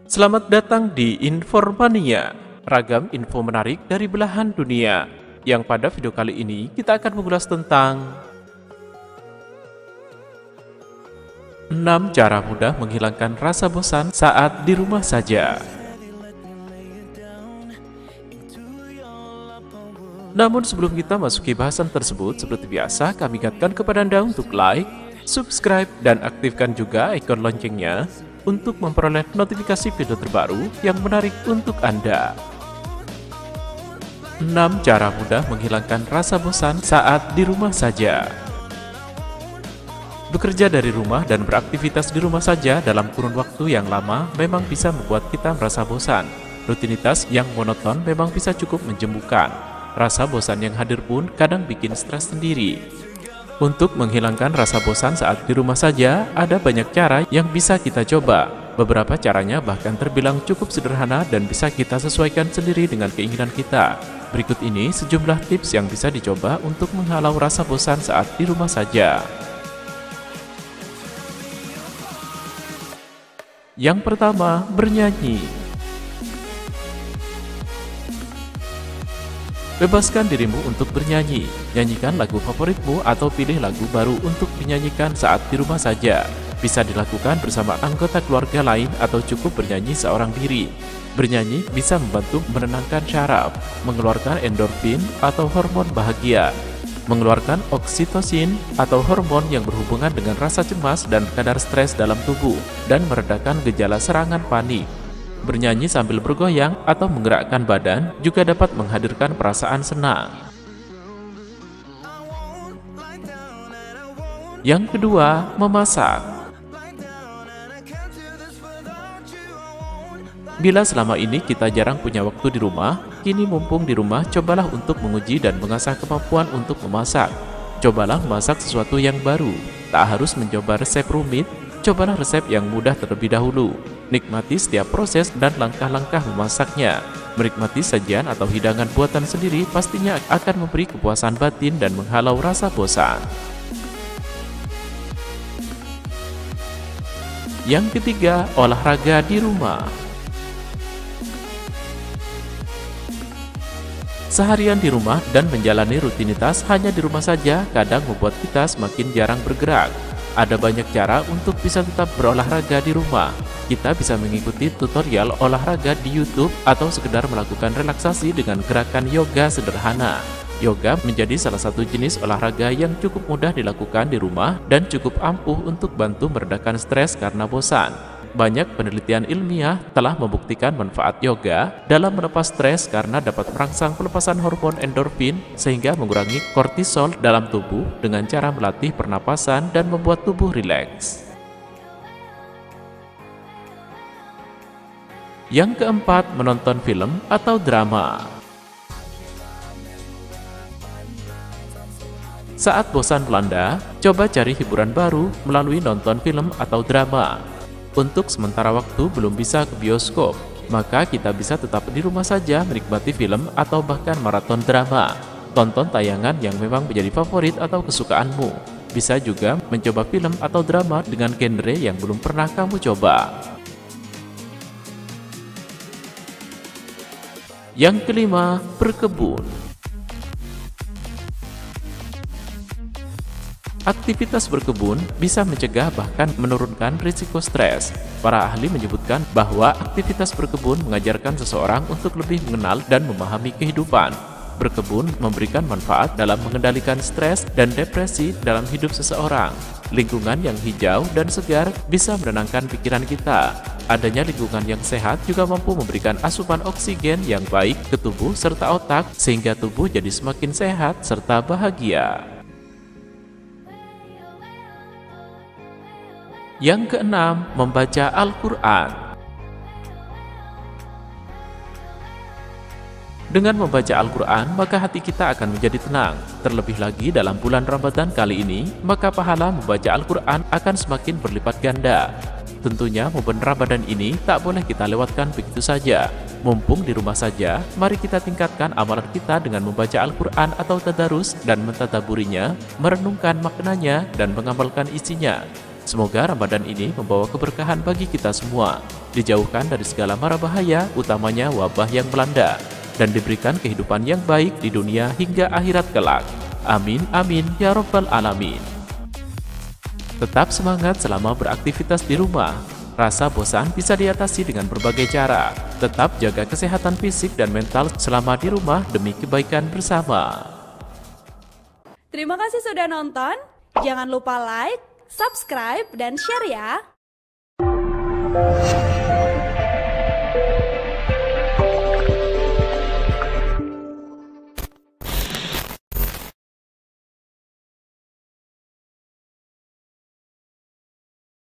Selamat datang di Informania, ragam info menarik dari belahan dunia. Yang pada video kali ini kita akan mengulas tentang 6 cara mudah menghilangkan rasa bosan saat di rumah saja. Namun sebelum kita masuki bahasan tersebut, seperti biasa kami ingatkan kepada Anda untuk like, subscribe, dan aktifkan juga ikon loncengnya untuk memperoleh notifikasi video terbaru yang menarik untuk Anda. 6 cara mudah menghilangkan rasa bosan saat di rumah saja. Bekerja dari rumah dan beraktivitas di rumah saja dalam kurun waktu yang lama memang bisa membuat kita merasa bosan. Rutinitas yang monoton memang bisa cukup menjemukan. Rasa bosan yang hadir pun kadang bikin stres sendiri. Untuk menghilangkan rasa bosan saat di rumah saja, ada banyak cara yang bisa kita coba. Beberapa caranya bahkan terbilang cukup sederhana dan bisa kita sesuaikan sendiri dengan keinginan kita. Berikut ini sejumlah tips yang bisa dicoba untuk menghalau rasa bosan saat di rumah saja. Yang pertama, bernyanyi. Bebaskan dirimu untuk bernyanyi. Nyanyikan lagu favoritmu atau pilih lagu baru untuk dinyanyikan saat di rumah saja. Bisa dilakukan bersama anggota keluarga lain atau cukup bernyanyi seorang diri. Bernyanyi bisa membantu menenangkan syaraf, mengeluarkan endorfin atau hormon bahagia, mengeluarkan oksitosin atau hormon yang berhubungan dengan rasa cemas dan kadar stres dalam tubuh, dan meredakan gejala serangan panik. Bernyanyi sambil bergoyang atau menggerakkan badan juga dapat menghadirkan perasaan senang. Yang kedua, memasak. Bila selama ini kita jarang punya waktu di rumah, kini mumpung di rumah cobalah untuk menguji dan mengasah kemampuan untuk memasak. Cobalah memasak sesuatu yang baru. Tak harus mencoba resep rumit, cobalah resep yang mudah terlebih dahulu. Nikmati setiap proses dan langkah-langkah memasaknya. Menikmati sajian atau hidangan buatan sendiri pastinya akan memberi kepuasan batin dan menghalau rasa bosan. Yang ketiga, olahraga di rumah. Seharian di rumah dan menjalani rutinitas hanya di rumah saja kadang membuat kita semakin jarang bergerak. Ada banyak cara untuk bisa tetap berolahraga di rumah. Kita bisa mengikuti tutorial olahraga di YouTube atau sekedar melakukan relaksasi dengan gerakan yoga sederhana. Yoga menjadi salah satu jenis olahraga yang cukup mudah dilakukan di rumah dan cukup ampuh untuk bantu meredakan stres karena bosan. Banyak penelitian ilmiah telah membuktikan manfaat yoga dalam melepas stres karena dapat merangsang pelepasan hormon endorfin sehingga mengurangi kortisol dalam tubuh dengan cara melatih pernapasan dan membuat tubuh rileks. Yang keempat, menonton film atau drama. Saat bosan melanda, coba cari hiburan baru melalui nonton film atau drama. Untuk sementara waktu belum bisa ke bioskop, maka kita bisa tetap di rumah saja menikmati film atau bahkan maraton drama. Tonton tayangan yang memang menjadi favorit atau kesukaanmu. Bisa juga mencoba film atau drama dengan genre yang belum pernah kamu coba. Yang kelima, berkebun. Aktivitas berkebun bisa mencegah bahkan menurunkan risiko stres. Para ahli menyebutkan bahwa aktivitas berkebun mengajarkan seseorang untuk lebih mengenal dan memahami kehidupan. Berkebun memberikan manfaat dalam mengendalikan stres dan depresi dalam hidup seseorang. Lingkungan yang hijau dan segar bisa menenangkan pikiran kita. Adanya lingkungan yang sehat juga mampu memberikan asupan oksigen yang baik ke tubuh serta otak sehingga tubuh jadi semakin sehat serta bahagia. Yang keenam, membaca Al-Quran. Dengan membaca Al-Quran, maka hati kita akan menjadi tenang. Terlebih lagi dalam bulan Ramadan kali ini, maka pahala membaca Al-Quran akan semakin berlipat ganda. Tentunya momen Ramadan ini tak boleh kita lewatkan begitu saja. Mumpung di rumah saja, mari kita tingkatkan amalan kita dengan membaca Al-Quran atau tadarus dan mentadaburinya, merenungkan maknanya dan mengamalkan isinya. Semoga Ramadan ini membawa keberkahan bagi kita semua, dijauhkan dari segala mara bahaya, utamanya wabah yang melanda, dan diberikan kehidupan yang baik di dunia hingga akhirat kelak. Amin, amin, ya Rabbal Alamin. Tetap semangat selama beraktivitas di rumah. Rasa bosan bisa diatasi dengan berbagai cara. Tetap jaga kesehatan fisik dan mental selama di rumah demi kebaikan bersama. Terima kasih sudah nonton. Jangan lupa like, subscribe, dan share ya.